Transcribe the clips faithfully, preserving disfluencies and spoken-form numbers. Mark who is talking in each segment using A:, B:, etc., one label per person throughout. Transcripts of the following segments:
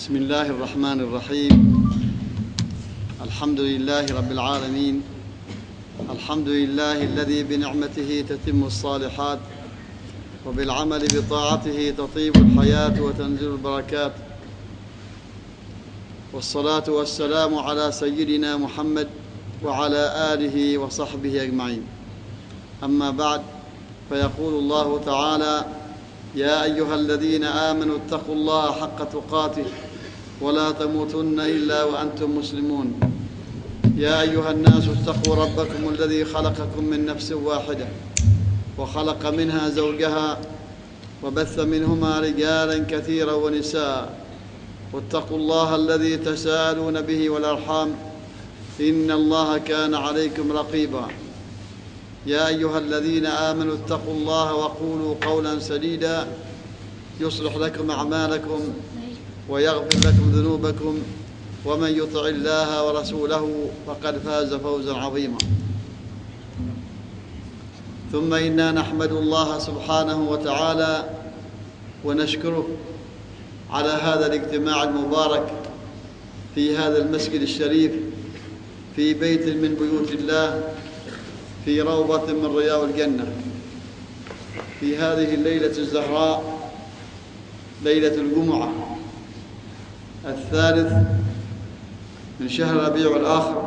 A: بسم الله الرحمن الرحيم. الحمد لله رب العالمين. الحمد لله الذي بنعمته تتم الصالحات، وبالعمل بطاعته تطيب الحياة وتنزل البركات، والصلاة والسلام على سيدنا محمد وعلى آله وصحبه أجمعين. أما بعد، فيقول الله تعالى: يا أيها الذين آمنوا اتقوا الله حق تقاته ولا تموتن إلا وأنتم مسلمون. يا أيها الناس اتقوا ربكم الذي خلقكم من نفس واحدة وخلق منها زوجها وبث منهما رجالا كثيرا ونساء، واتقوا الله الذي تساءلون به والأرحام إن الله كان عليكم رقيبا. يا أيها الذين آمنوا اتقوا الله وقولوا قولا سديدا يصلح لكم أعمالكم ويغفر لكم ذنوبكم، ومن يطع الله ورسوله فقد فاز فوزا عظيما. ثم إنا نحمد الله سبحانه وتعالى ونشكره على هذا الاجتماع المبارك في هذا المسجد الشريف، في بيت من بيوت الله، في روضة من رياض الجنة، في هذه الليلة الزهراء، ليلة الجمعة الثالث من شهر ربيع الآخر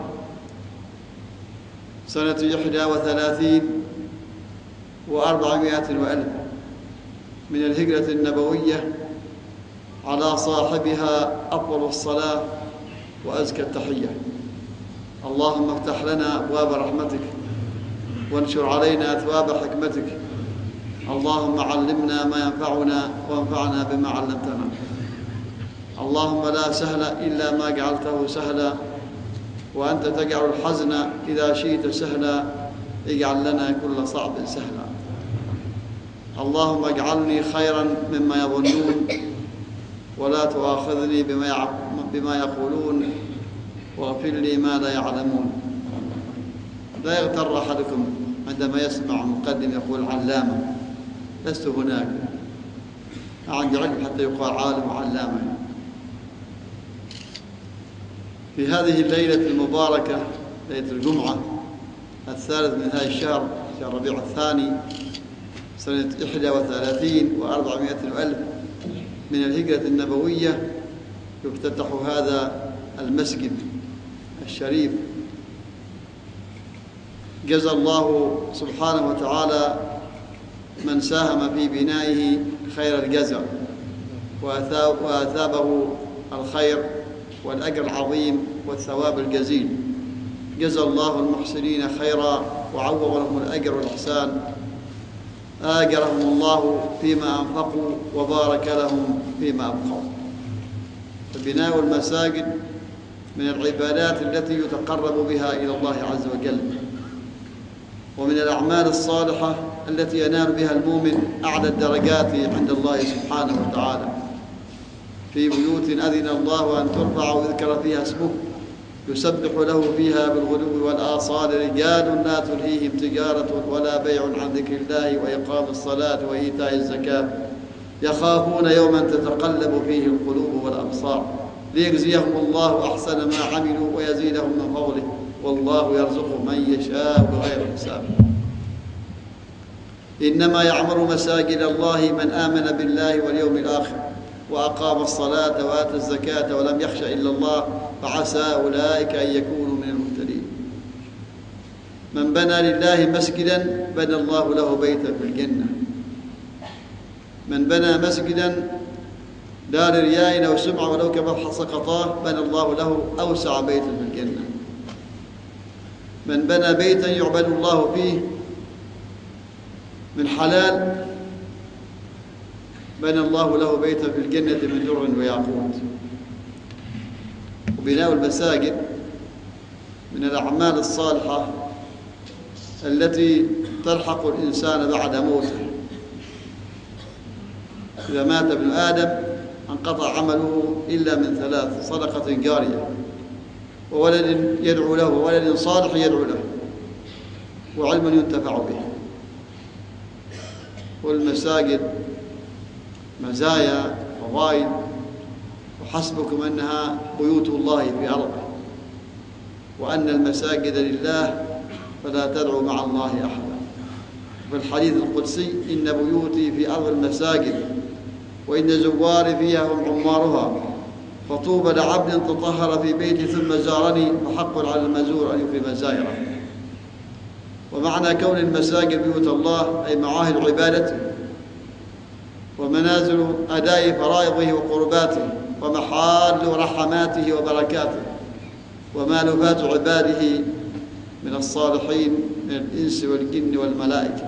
A: سنة إحدى وثلاثين وأربعمائة وألف من الهجرة النبوية، على صاحبها أفضل الصلاة وأزكى التحية. اللهم افتح لنا أبواب رحمتك وانشر علينا أثواب حكمتك. اللهم علمنا ما ينفعنا وانفعنا بما علمتنا. اللهم لا سهل إلا ما جعلته سهلا، وأنت تجعل الحزن إذا شئت سهلا. اجعل لنا كل صعب سهلا. اللهم اجعلني خيرا مما يظنون، ولا تؤاخذني بما بما يقولون، واغفر لي ما لا يعلمون. لا يغتر أحدكم عندما يسمع مقدم يقول علامة. لست هناك، عندي علم حتى يقال عالم وعلامة. في هذه الليلة المباركة، ليلة الجمعة الثالث من هذا الشهر، شهر ربيع الثاني، سنة إحدى وثلاثين وأربعمائة ألف من الهجرة النبوية، يفتتح هذا المسجد الشريف. جزى الله سبحانه وتعالى من ساهم في بنائه خير الجزاء، وأثابه الخير والأجر العظيم والثواب الجزيل. جزى الله المحسنين خيرا وعوضهم الأجر والإحسان. آجرهم الله فيما أنفقوا وبارك لهم فيما أبقوا. فبناء المساجد من العبادات التي يتقرب بها إلى الله عز وجل، ومن الأعمال الصالحة التي ينال بها المؤمن أعلى الدرجات عند الله سبحانه وتعالى. في بيوت أذن الله أن ترفع ويذكر فيها اسمه يسبح له فيها بالغدو والآصال رجال لا تلهيهم تجارة ولا بيع عن ذكر الله وإقام الصلاة وإيتاء الزكاة يخافون يوما تتقلب فيه القلوب والأبصار ليجزيهم الله أحسن ما عملوا ويزيدهم من فضله والله يرزق من يشاء بغير حساب. إنما يعمر مساجد الله من آمن بالله واليوم الآخر وأقام الصلاة وآتى الزكاة ولم يخش إلا الله فعسى أولئك أن يكونوا من المهتدين. من بنى لله مسجدا بنى الله له بيتا في الجنة. من بنى مسجدا لا لرياء أو سمعة ولو كما سقطاه بنى الله له أوسع بيتا في الجنة. من بنى بيتا يعبد الله فيه من حلال بنى الله له بيتا في الجنة من در وياقوت. وبناء المساجد من الأعمال الصالحة التي تلحق الإنسان بعد موته. إذا مات ابن آدم انقطع عمله إلا من ثلاث: صدقة جارية، وولد يدعو له، وولد صالح يدعو له، وعلم ينتفع به. والمساجد مزايا، فضائل وحسبكم أنها بيوت الله في أرضه وأن المساجد لله فلا تدعوا مع الله أحدا. في الحديث القدسي إن بيوتي في أرض المساجد وإن زواري فيها هم عمارها فطوبى لعبد تطهر في بيتي ثم زارني فحق على المزور أن يكرم زائره. ومعنى كون المساجد بيوت الله أي معاهد عبادته ومنازل أداء فرائضه وقرباته ومحال رحماته وبركاته ومالفات عباده من الصالحين من الإنس والجن والملائكة.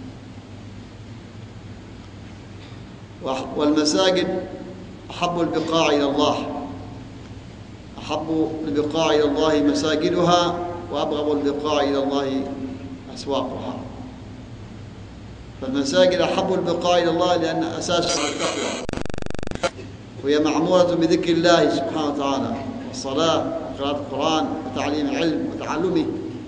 A: والمساجد أحب البقاع إلى الله، أحب البقاع إلى الله مساجدها وأبغض البقاع إلى الله أسواقها. فالمساجد أحب البقاع إلى الله لأن أساسها التقوى وهي معمورة بذكر الله سبحانه وتعالى والصلاة وقراءة القرآن وتعليم العلم وتعلمه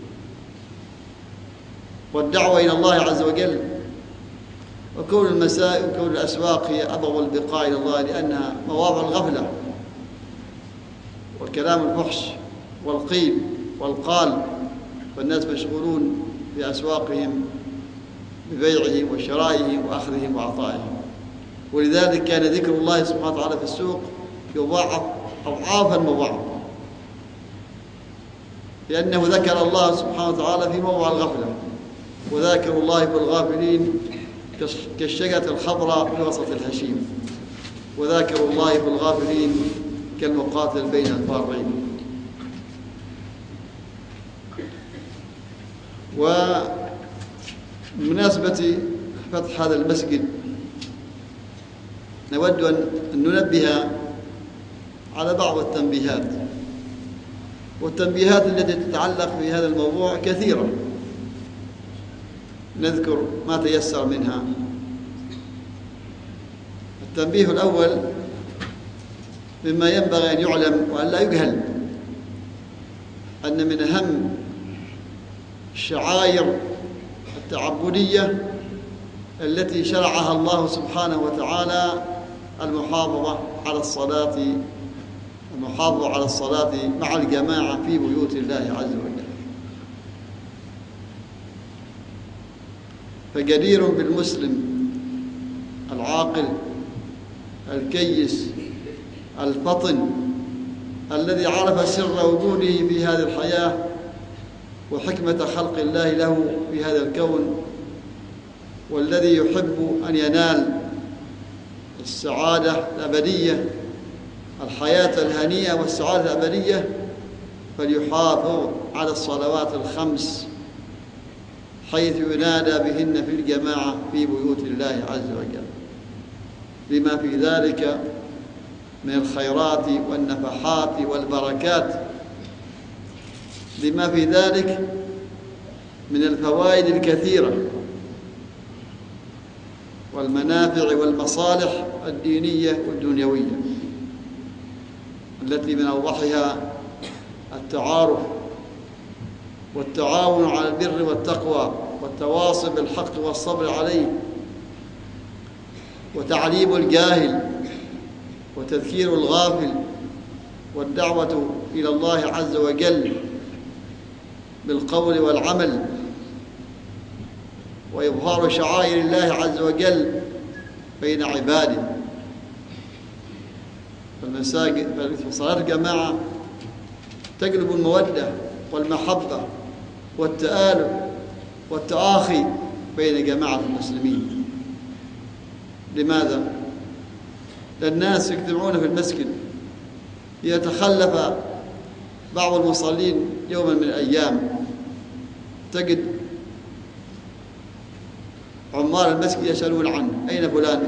A: والدعوة إلى الله عز وجل. وكون المساجد وكون الأسواق هي أبغض البقاع إلى الله لأنها مواضع الغفلة والكلام الفحش والقيل والقال، فالناس مشغولون بأسواقهم ببيعهم وشرائهم وأخذهم وعطائهم. ولذلك كان ذكر الله سبحانه وتعالى في السوق يضاعف أضعافا مضاعفة لأنه ذكر الله سبحانه وتعالى في موضع الغفلة، وذاكر الله بالغافلين كالشجرة الخضراء في وسط الهشيم، وذاكر الله بالغافلين كالمقاتل بين الفارين. وبمناسبة فتح هذا المسجد نود أن ننبه على بعض التنبيهات، والتنبيهات التي تتعلق في هذا الموضوع كثيرة، نذكر ما تيسر منها. التنبيه الأول مما ينبغي أن يعلم وأن لا يجهل أن من أهم الشعائر التعبدية التي شرعها الله سبحانه وتعالى المحافظة على الصلاة المحافظة على الصلاة مع الجماعة في بيوت الله عز وجل. فجدير بالمسلم العاقل الكيس الفطن الذي عرف سر وجوده في هذه الحياة وحكمة خلق الله له في هذا الكون، والذي يحب أن ينال السعادة الأبدية الحياة الهنيئة والسعادة الأبدية فليحافظ على الصلوات الخمس حيث ينادى بهن في الجماعة في بيوت الله عز وجل، لما في ذلك من الخيرات والنفحات والبركات، لما في ذلك من الفوائد الكثيرة والمنافع والمصالح الدينية والدنيوية التي من أوضحها التعارف والتعاون على البر والتقوى والتواصي بالحق والصبر عليه وتعليم الجاهل وتذكير الغافل والدعوة إلى الله عز وجل بالقول والعمل وإظهار شعائر الله عز وجل بين عباده. فالمساجد فصلاة الجماعة تجلب المودة والمحبة والتآلف والتآخي بين جماعة المسلمين. لماذا؟ لأن الناس يجتمعون في المسجد، يتخلف بعض المصلين يوما من الأيام تجد عمار المسجد يسألون عنه: أين فلان؟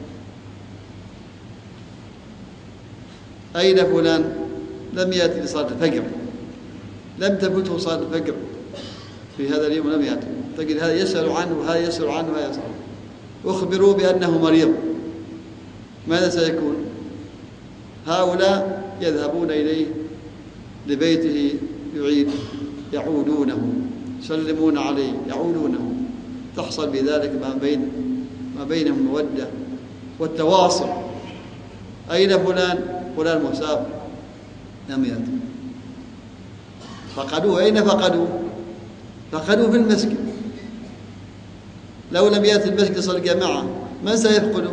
A: أين فلان؟ لم يأتي لصلاة الفجر، لم تفته صلاة الفجر في هذا اليوم، لم يأتي. تجد هذا يسأل عنه وهذا يسأل عنه وهذا يسأل عنه. أخبروا بأنه مريض، ماذا سيكون؟ هؤلاء يذهبون إليه لبيته يعيد يعودونه، يسلمون عليه يعودونه، تحصل بذلك ما بين ما بينهم المودة والتواصل. أين فلان؟ فلان مسافر لم يأتي، فقدوه. أين فقدوه؟ فقدوه في المسجد. لو لم يأتي المسجد صلى الجماعة من سيفقده؟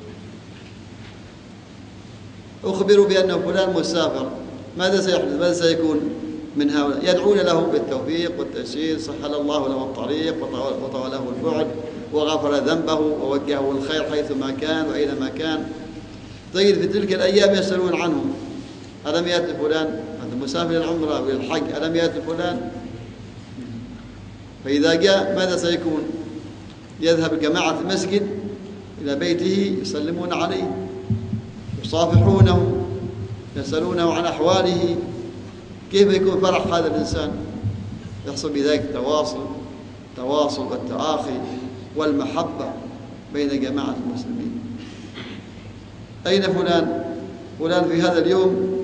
A: أخبروا بأنه فلان مسافر، ماذا سيحدث؟ ماذا سيكون من هؤلاء؟ يدعون له بالتوفيق والتيسير، سهل الله له الطريق وطوى له البعد وغفر ذنبه ووجهه الخير حيثما كان وأينما كان. تجد في تلك الأيام يسألون عنه: ألم يأتي فلان؟ هذا مسافر العمرة والحج، ألم يأتي فلان؟ فإذا جاء ماذا سيكون؟ يذهب جماعة المسجد إلى بيته يسلمون عليه، يصافحونه، يسألونه عن أحواله. كيف يكون فرح هذا الإنسان؟ يحصل بذلك التواصل التواصل والتآخي والمحبة بين جماعة المسلمين. أين فلان؟ فلان في هذا اليوم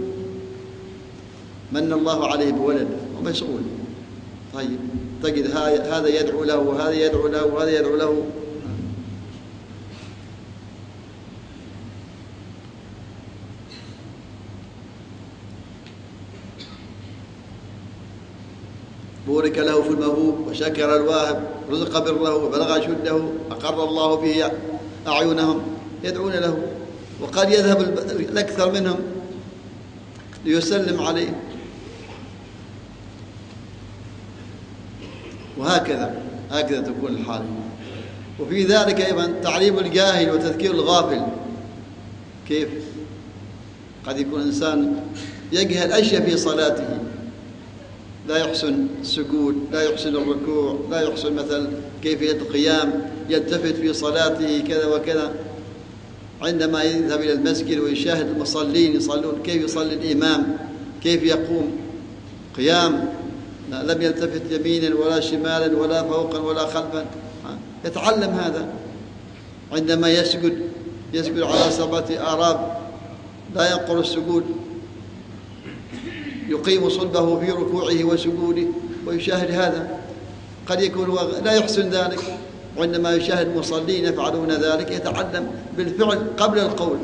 A: من الله عليه بولد ومشغول. طيب تجد هذا يدعو له وهذا يدعو له وهذا يدعو له. بورك له في الموهوب وشكر الواهب، رزق بره وبلغ أشده، أقر الله به أعينهم، يدعون له. وقد يذهب الأكثر منهم ليسلم عليه. وهكذا هكذا تكون الحال. وفي ذلك أيضا تعليم الجاهل وتذكير الغافل. كيف؟ قد يكون إنسان يجهل أشياء في صلاته، لا يحسن السجود، لا يحسن الركوع، لا يحسن مثل كيفية القيام، يلتفت في صلاته كذا وكذا. عندما يذهب إلى المسجد ويشاهد المصلين يصلون، كيف يصلي الإمام، كيف يقوم قيام، لم يلتفت يمينا ولا شمالا ولا فوقا ولا خلفا، يتعلم هذا. عندما يسجد يسجد على سبعة آراب، لا ينقر السجود، يقيم صلبه في ركوعه وسجوده ويشاهد هذا. قد يكون لا يحسن ذلك، وعندما يشاهد مصلين يفعلون ذلك يتعلم بالفعل قبل القول.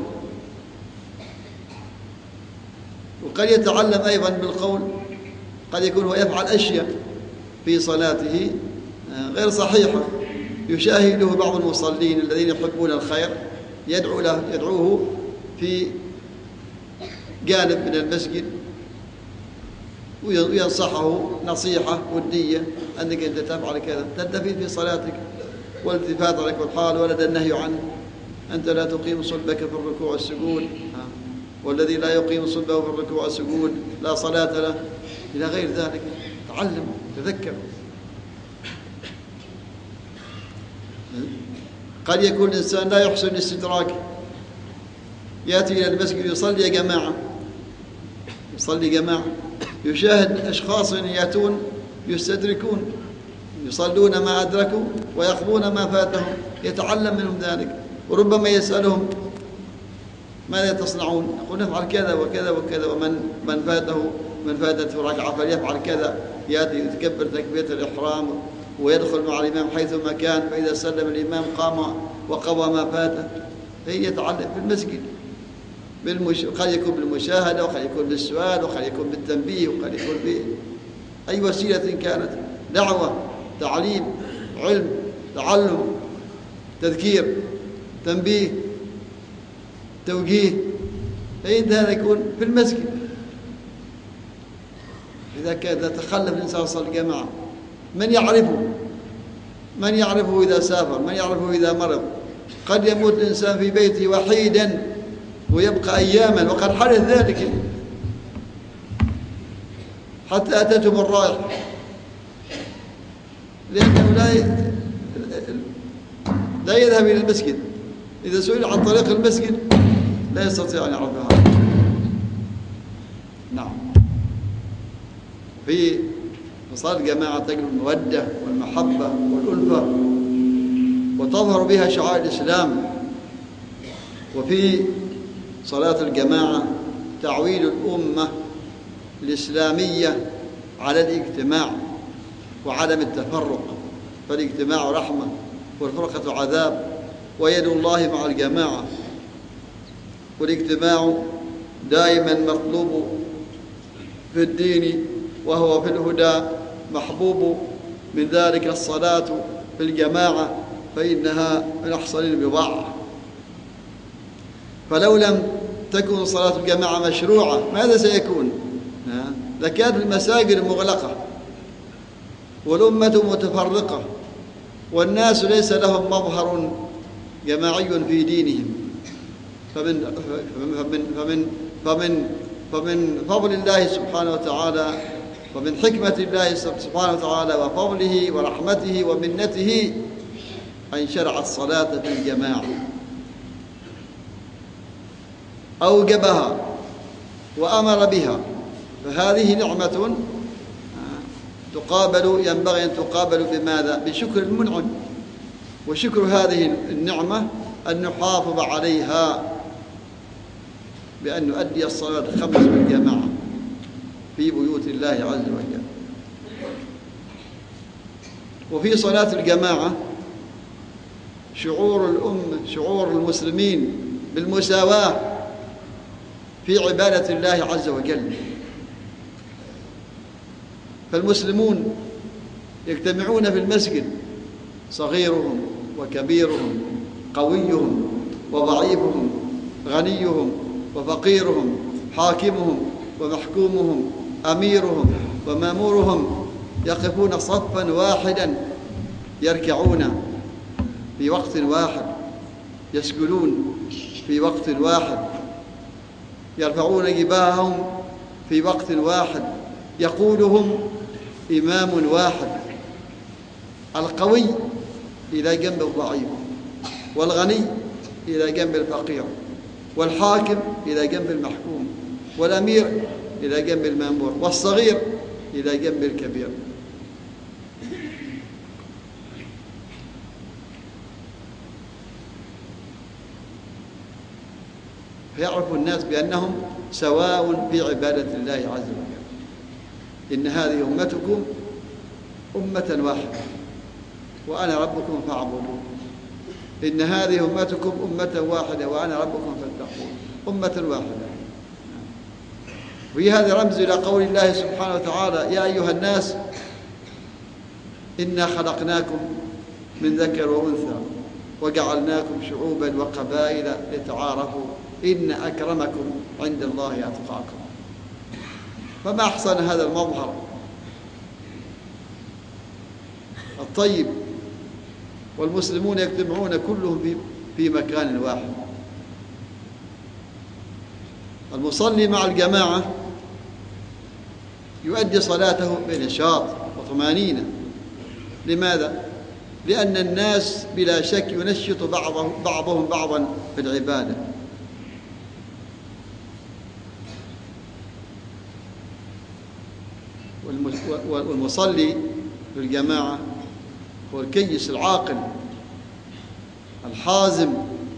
A: وقد يتعلم أيضا بالقول. قد يكون هو يفعل أشياء في صلاته غير صحيحة، يشاهده بعض المصلين الذين يحبون الخير، يدعو له يدعوه في جانب من المسجد وينصحه نصيحة ودية: أنك أنت تفعل كذا، تلتفت في صلاتك، والالتفات على كل حال ولد النهي عنه. أنت لا تقيم صلبك في الركوع والسجود، والذي لا يقيم صلبه في الركوع والسجود لا صلاة له، إلى غير ذلك. تعلم، تذكر. قد يكون الإنسان لا يحسن الاستدراك، يأتي إلى المسجد يصلي جماعة يصلي جماعة يشاهد أشخاص يأتون يستدركون، يصلون ما أدركوا ويقضون ما فاتهم، يتعلم منهم ذلك. وربما يسألهم: ماذا تصنعون؟ يقول: نفعل كذا وكذا وكذا. ومن من فاته من فاتته ركعة فليفعل كذا. يأتي يتكبر تكبيرة الإحرام ويدخل مع الإمام حيثما كان، فإذا سلم الإمام قام وقضى ما فاته. هي يتعلم في المسجد. بالمش... قد يكون بالمشاهدة، وقد يكون بالسؤال، وقد يكون بالتنبيه، وقد يكون بأي وسيلة كانت. دعوة، تعليم، علم، تعلم، تذكير، تنبيه، توجيه، فإن هذا يكون في المسجد. إذا كان تخلف الإنسان صلى الجماعة، من يعرفه؟ من يعرفه إذا سافر؟ من يعرفه إذا مرض؟ قد يموت الإنسان في بيته وحيدا ويبقى أياما، وقد حدث ذلك، حتى أتتهم الرائحة، لأنه لا ي... لا يذهب إلى المسجد. إذا سئل عن طريق المسجد لا يستطيع أن يعرفها. نعم. في صلاة الجماعة تجد المودة والمحبة والألفة، وتظهر بها شعائر الإسلام. وفي صلاة الجماعة تعويل الأمة الإسلامية على الاجتماع وعدم التفرق، فالاجتماع رحمة والفرقة عذاب، ويد الله مع الجماعة. والاجتماع دائما مطلوب في الدين وهو في الهدى محبوب، من ذلك الصلاة في الجماعة فإنها من أحسن البضاعة. فلو لم تكن صلاة الجماعة مشروعة ماذا سيكون؟ لكانت المساجد مغلقة والأمة متفرقة والناس ليس لهم مظهر جماعي في دينهم. فمن فمن فمن فمن فمن فضل الله سبحانه وتعالى ومن حكمة الله سبحانه وتعالى وفضله ورحمته ومنته أن شرع الصلاة في الجماعة، أوجبها وأمر بها، فهذه نعمة تقابل، ينبغي أن تقابل بماذا؟ بشكر المنعم. وشكر هذه النعمة أن نحافظ عليها بأن نؤدي الصلاة الخمس بالجماعة في بيوت الله عز وجل. وفي صلاة الجماعة شعور الأمة، شعور المسلمين بالمساواة في عبادة الله عز وجل. فالمسلمون يجتمعون في المسجد، صغيرهم وكبيرهم، قويهم وضعيفهم، غنيهم وفقيرهم، حاكمهم ومحكومهم، أميرهم ومامورهم، يقفون صفا واحدا، يركعون في وقت واحد، يسجدون في وقت واحد، يرفعون جباههم في وقت واحد، يقودهم إمام واحد، القوي إلى جنب الضعيف، والغني إلى جنب الفقير، والحاكم إلى جنب المحكوم، والأمير إلى جنب المأمور، والصغير إلى جنب الكبير. فيعرف الناس بأنهم سواء في عبادة الله عز وجل. إن هذه أمتكم أمة واحدة وأنا ربكم فاعبدون. إن هذه أمتكم أمة واحدة وأنا ربكم فاتقون. أمة واحدة. وفي هذا رمز إلى قول الله سبحانه وتعالى: يا أيها الناس إنا خلقناكم من ذكر وأنثى وجعلناكم شعوبا وقبائل لتعارفوا إن أكرمكم عند الله أتقاكم. فما أحسن هذا المظهر الطيب، والمسلمون يجتمعون كلهم في مكان واحد. المصلي مع الجماعة يؤدي صلاته بنشاط وطمأنينة. لماذا؟ لأن الناس بلا شك ينشط بعضهم بعضهم بعضا في العبادة. والمصلي في الجماعة هو الكيس العاقل الحازم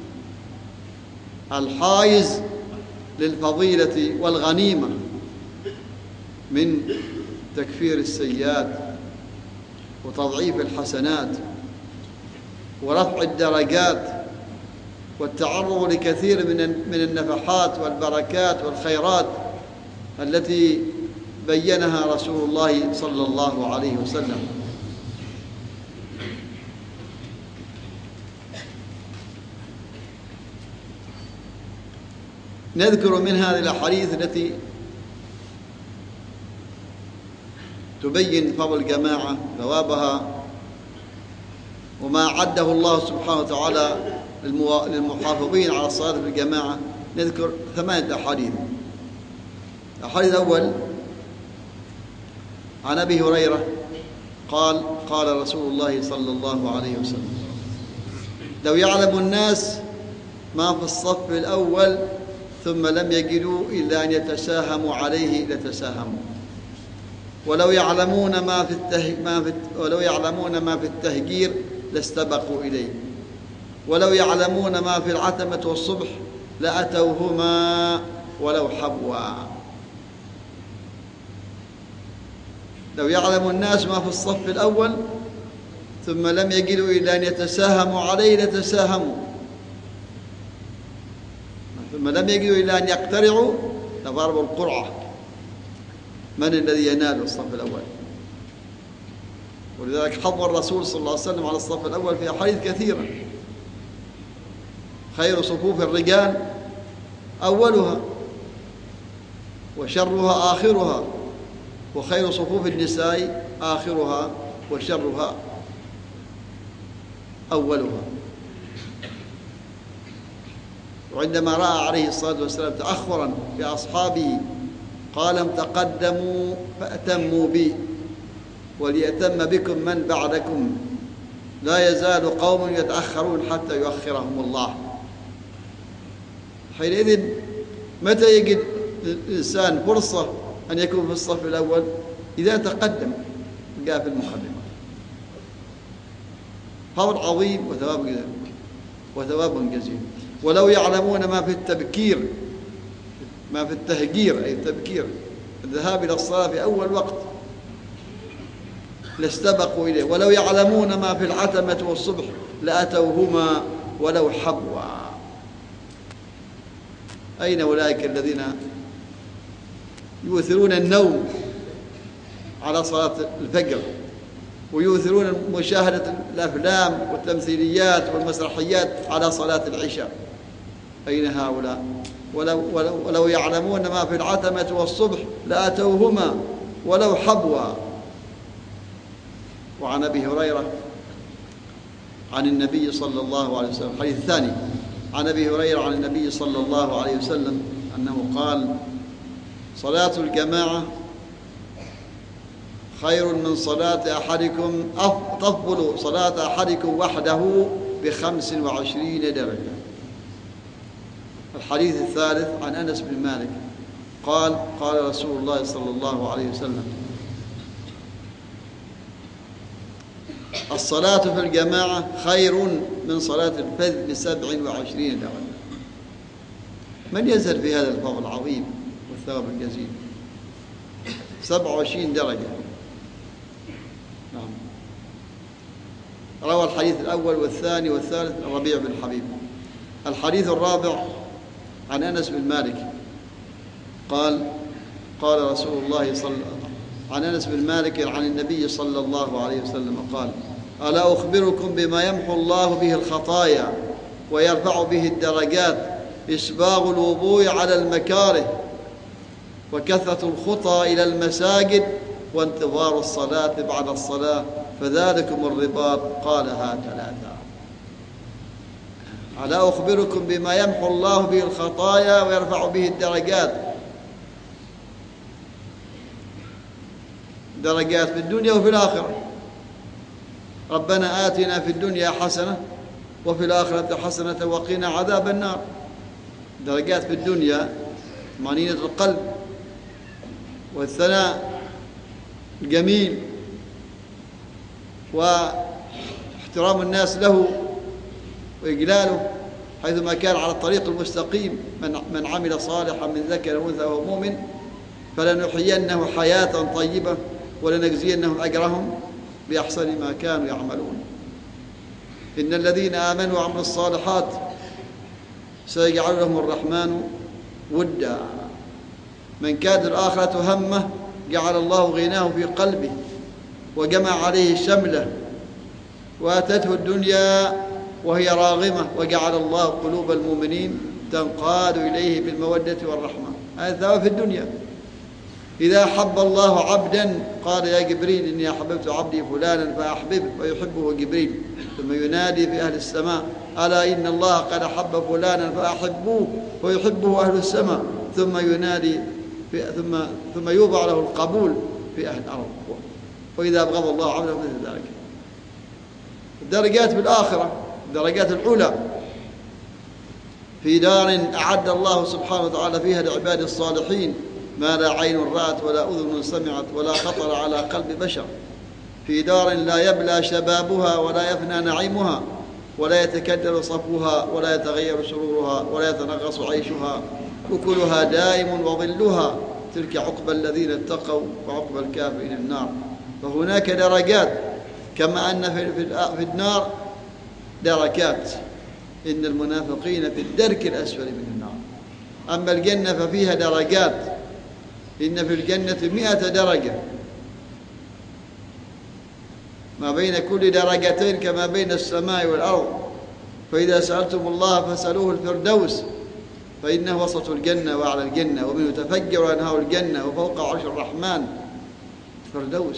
A: الحائز للفضيلة والغنيمة من تكفير السيئات وتضعيف الحسنات ورفع الدرجات والتعرض لكثير من من النفحات والبركات والخيرات التي بينها رسول الله صلى الله عليه وسلم. نذكر من هذه الأحاديث التي تبين فضل الجماعة، ثوابها، وما أعده الله سبحانه وتعالى للمحافظين على الصلاة في الجماعة. نذكر ثمانية أحاديث. الحديث الأول عن أبي هريرة قال: قال رسول الله صلى الله عليه وسلم: لو يعلم الناس ما في الصف الأول ثم لم يجدوا إلا أن يتساهموا عليه لتساهموا، ولو يعلمون ما في الته... ما في ولو يعلمون ما في التهجير لاستبقوا إليه، ولو يعلمون ما في العتمة والصبح لأتوهما ولو حبوا. لو يعلم الناس ما في الصف الأول ثم لم يجدوا إلا أن يتساهموا عليه لتساهموا، ثم لم يجدوا إلا أن يقترعوا تضارب القرعة من الذي ينال الصف الأول. ولذلك حض الرسول صلى الله عليه وسلم على الصف الأول في أحاديث كثيرة: خير صفوف الرجال أولها، وشرها آخرها، وخير صفوف النساء آخرها، وشرها أولها. وعندما رأى عليه الصلاة والسلام تأخرا في أصحابه قال: تقدموا فأتموا بي وليأتم بكم من بعدكم، لا يزال قوم يتأخرون حتى يؤخرهم الله. حينئذ متى يجد الإنسان فرصة أن يكون في الصف الأول؟ إذا تقدم جاء في المقدمة. فضل عظيم وثواب وثواب جزيل. ولو يعلمون ما في التبكير، ما في التهجير أي التبكير، الذهاب إلى الصلاة في أول وقت، لاستبقوا إليه. ولو يعلمون ما في العتمة والصبح لأتوهما ولو حبوا. أين أولئك الذين يؤثرون النوم على صلاة الفجر، ويؤثرون مشاهدة الأفلام والتمثيليات والمسرحيات على صلاة العشاء؟ أين هؤلاء؟ ولو, ولو, ولو يعلمون ما في العتمة والصبح لأتوهما ولو حبوا. وعن أبي هريرة عن النبي صلى الله عليه وسلم، الحديث الثاني عن أبي هريرة عن النبي صلى الله عليه وسلم أنه قال: صلاة الجماعة خير من صلاة أحدكم، تفضل صلاة أحدكم وحده بخمس وعشرين درجة. الحديث الثالث عن أنس بن مالك قال: قال رسول الله صلى الله عليه وسلم: الصلاة في الجماعة خير من صلاة الفذ بسبع وعشرين درجة. من يزهد في هذا الفضل العظيم والثواب الجزيل؟ سبع وعشرين درجة. نعم. روى الحديث الأول والثاني والثالث الربيع بن حبيب. الحديث الرابع عن أنس بن مالك قال: قال رسول الله صلى الله عليه وسلم عن أنس بن مالك عن النبي صلى الله عليه وسلم قال: ألا أخبركم بما يمحو الله به الخطايا ويرفع به الدرجات؟ إسباغ الوضوء على المكاره، وكثرة الخطى إلى المساجد، وانتظار الصلاة بعد الصلاة، فذلكم الرباط. قالها ثلاثة. ألا أخبركم بما يمحو الله به الخطايا ويرفع به الدرجات؟ درجات في الدنيا وفي الآخرة. ربنا آتنا في الدنيا حسنة وفي الآخرة حسنة وقنا عذاب النار. درجات في الدنيا طمأنينة القلب والثناء الجميل واحترام الناس له وإجلاله حيثما كان على الطريق المستقيم. من من عمل صالحا من ذكر أو أنثى وهو مؤمن فلنحيينه حياة طيبة ولنجزينهم أجرهم بأحسن ما كانوا يعملون. إن الذين آمنوا وعملوا الصالحات سيجعل لهم الرحمن ودا. من كاد الآخرة همه جعل الله غناه في قلبه وجمع عليه شمله، وأتته الدنيا وهي راغمة وجعل الله قلوب المؤمنين تنقاد إليه بالمودة والرحمة. هذا ثواب في الدنيا. إذا أحب الله عبدا قال: يا جبريل إني أحببت عبدي فلانا فأحببه، ويحبه جبريل. ثم ينادي في أهل السماء: ألا إن الله قد أحب فلانا فأحبوه، ويحبه أهل السماء. ثم ينادي في ثم ثم يوضع له القبول في أهل الأرض. وإذا أبغض الله عبده مثل ذلك. الدرجات في الآخرة الدرجات العلى في دار أعد الله سبحانه وتعالى فيها لعباد الصالحين ما لا عين رأت ولا أذن سمعت ولا خطر على قلب بشر. في دار لا يبلى شبابها ولا يفنى نعيمها ولا يتكدر صفوها ولا يتغير سرورها ولا يتنغص عيشها، أكلها دائم وظلها. تلك عقبى الذين اتقوا وعقبى الكافرين النار. فهناك درجات كما أن في النار دركات. إن المنافقين في الدرك الأسفل من النار. أما الجنة ففيها درجات، إن في الجنة مئة درجة، ما بين كل درجتين كما بين السماء والأرض. فإذا سألتم الله فاسألوه الفردوس، فإنه وسط الجنة وأعلى الجنة، ومنه تفجر أنهار الجنة، وفوق عرش الرحمن الفردوس.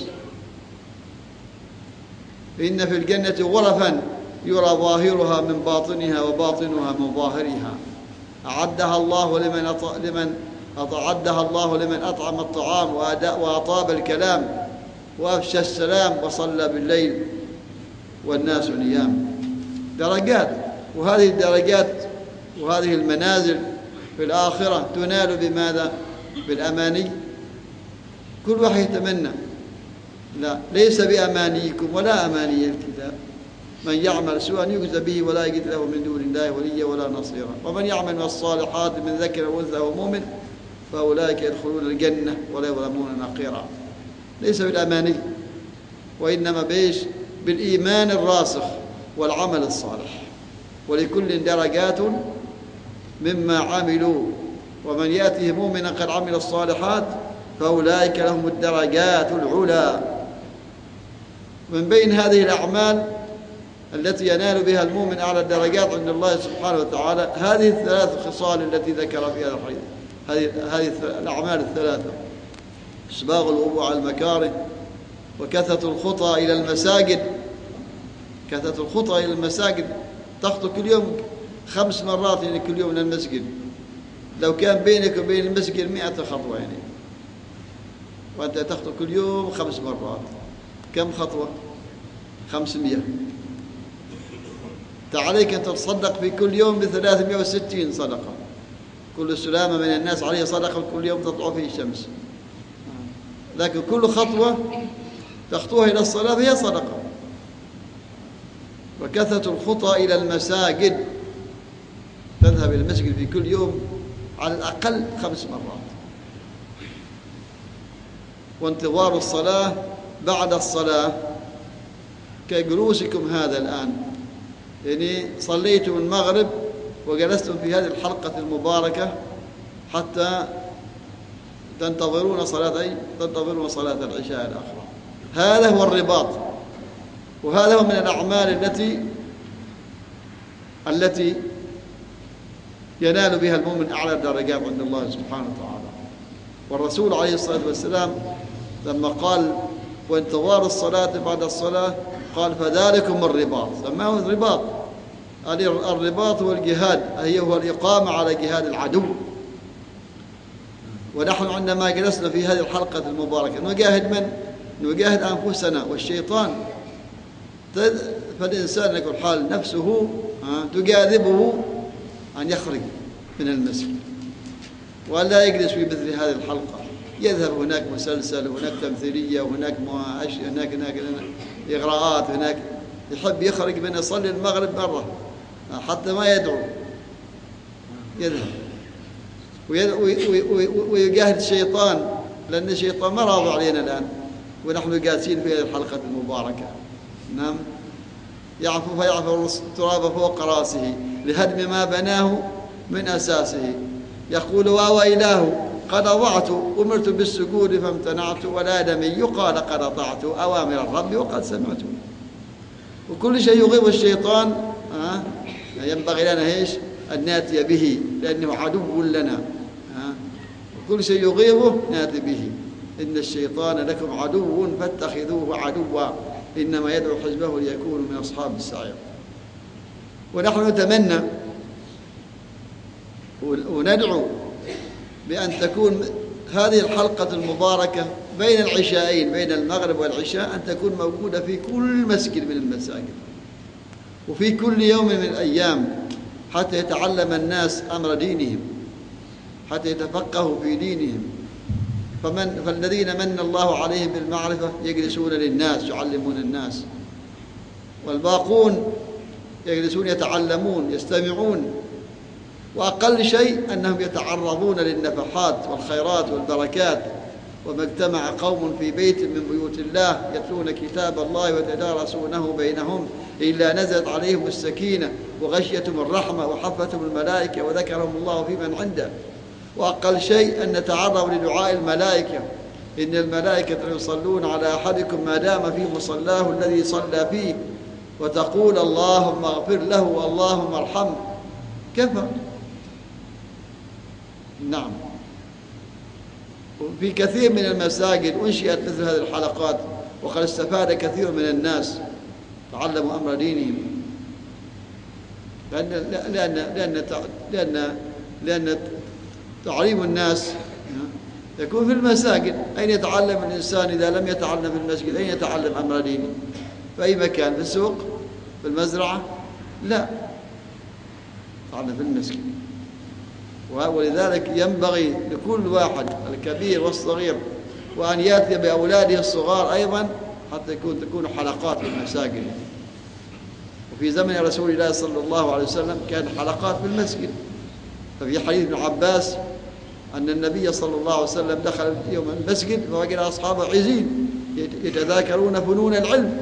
A: إن في الجنة غرفا يرى ظاهرها من باطنها وباطنها من ظاهرها، أعدها الله لمن أط... لمن أعدها الله لمن أطعم الطعام وأطاب الكلام وأفشى السلام وصلى بالليل والناس نيام. درجات، وهذه الدرجات وهذه المنازل في الآخرة تنال بماذا؟ بالأماني. كل واحد يتمنى، لا، ليس بأمانيكم ولا أماني الكتاب، من يعمل سوءا يجزى به ولا يجد له من دون الله وليا ولا نصيرا، ومن يعمل من الصالحات من ذكر أو أنثى وهو مؤمن فأولئك يدخلون الجنة ولا يظلمون نقيرا. ليس بالأماني، وإنما بإيش؟ بالإيمان الراسخ والعمل الصالح. ولكل درجات مما عملوا، ومن يأته مؤمنا قد عمل الصالحات فأولئك لهم الدرجات العلى. من بين هذه الأعمال التي ينال بها المؤمن أعلى الدرجات عند الله سبحانه وتعالى هذه الثلاث خصال التي ذكر في هذا الحديث، هذه هذه الأعمال الثلاثة: إسباغ الوضوء على المكاره، وكثرة الخطى إلى المساجد. كثرة الخطى إلى المساجد، تخطو كل يوم خمس مرات يعني كل يوم إلى المسجد. لو كان بينك وبين المسجد مئة خطوة يعني، وأنت تخطو كل يوم خمس مرات، كم خطوة؟ خمسمائة. عليك أن تتصدق في كل يوم بثلاثمائة وستين صدقة. كل سلامة من الناس عليه صدقة كل يوم تطلع فيه الشمس، لكن كل خطوة تخطوها إلى الصلاة هي صدقة. وكثرة الخطى إلى المساجد، تذهب إلى المسجد في كل يوم على الأقل خمس مرات. وانتظار الصلاة بعد الصلاة كجلوسكم هذا الآن، يعني صليتم المغرب وجلستم في هذه الحلقة المباركة حتى تنتظرون صلاة أي تنتظرون صلاة العشاء الآخرة. هذا هو الرباط، وهذا هو من الأعمال التي التي ينال بها المؤمن أعلى الدرجات عند الله سبحانه وتعالى. والرسول عليه الصلاة والسلام لما قال وانتظار الصلاة بعد الصلاة قال فذلكم الرباط. سماه الرباط. الرباط هو الجهاد، هي هو الإقامة على جهاد العدو. ونحن عندما جلسنا في هذه الحلقة المباركة نجاهد من؟ نجاهد أنفسنا والشيطان. فالإنسان يكون حال نفسه تجاذبه أن يخرج من المسجد ولا يجلس في مثل هذه الحلقة. يذهب هناك مسلسل، هناك تمثيلية، وهناك هناك هناك إغراءات، هناك يحب يخرج من يصلي المغرب مرة حتى ما يدعو، يذهب ويجاهد الشيطان، لأن الشيطان ما راضي علينا الآن ونحن جالسين في هذه الحلقة المباركة. نعم، يعفو فيعفو التراب فوق راسه لهدم ما بناه من أساسه. يقول وويلاه قد ضعت أمرت بالسجود فامتنعت ولا دمي يقال قد أطعت أوامر الرب وقد سمعت. وكل شيء يغيظ الشيطان آه ينبغي لنا ايش؟ أن نأتي به لأنه عدو لنا. آه وكل شيء يغيظه نأتي به. إن الشيطان لكم عدو فاتخذوه عدوا إنما يدعو حزبه ليكونوا من أصحاب السعير. ونحن نتمنى وندعو بأن تكون هذه الحلقة المباركة بين العشاءين، بين المغرب والعشاء، أن تكون موجودة في كل مسجد من المساجد وفي كل يوم من الأيام، حتى يتعلم الناس أمر دينهم، حتى يتفقهوا في دينهم. فمن فالذين من الله عليهم بالمعرفة يجلسون للناس يعلمون الناس، والباقون يجلسون يتعلمون يستمعون، وأقل شيء أنهم يتعرضون للنفحات والخيرات والبركات. وما اجتمع قوم في بيت من بيوت الله يتلون كتاب الله ويتدارسونه بينهم إلا نزلت عليهم السكينة وغشيتهم الرحمة وحفتهم الملائكة وذكرهم الله في من عنده وأقل شيء أن نتعرض لدعاء الملائكة، إن الملائكة يصلون على أحدكم ما دام في مصلاه الذي صلى فيه، وتقول اللهم اغفر له واللهم ارحمه، كفى. نعم. وفي كثير من المساجد أنشئت مثل هذه الحلقات، وقد استفاد كثير من الناس، تعلموا أمر دينهم، لأن لأن لأن لأن لأن تعليم الناس يكون في المساجد. أين يتعلم الإنسان إذا لم يتعلم في المسجد؟ أين يتعلم أمر دينه؟ في أي مكان؟ في السوق؟ في المزرعة؟ لا، يتعلم في المسجد. ولذلك ينبغي لكل واحد الكبير والصغير وأن يأتي بأولاده الصغار أيضا حتى يكون تكون حلقات في المساجد. وفي زمن رسول الله صلى الله عليه وسلم كان حلقات في المسجد. ففي حديث ابن عباس أن النبي صلى الله عليه وسلم دخل يوم المسجد فوجد أصحابه عزين يتذاكرون فنون العلم،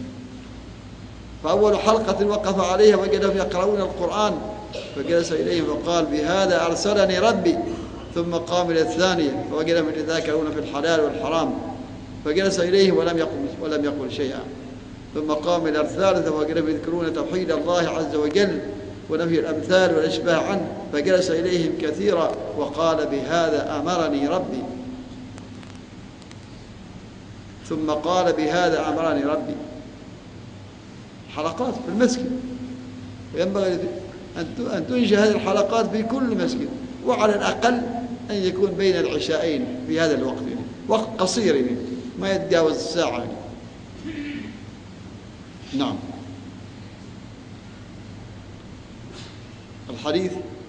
A: فأول حلقة وقف عليها وجدهم يقرؤون القرآن، فجلس إليهم وقال بهذا أرسلني ربي، ثم قام إلى الثانية فوجدهم يتذاكرون في الحلال والحرام، فجلس إليهم ولم يقل ولم يقل شيئا، ثم قام إلى الثالثة ووجدهم يذكرون توحيد الله عز وجل ونفي الأمثال والإشباه عنه، فجلس إليهم كثيرا وقال بهذا أمرني ربي، ثم قال بهذا أمرني ربي. حلقات في المسجد، وينبغي أن تنشئ هذه الحلقات في كل مسجد، وعلى الأقل أن يكون بين العشاءين في هذا الوقت، يعني وقت قصير يعني ما يتجاوز الساعة يعني. نعم. الحديث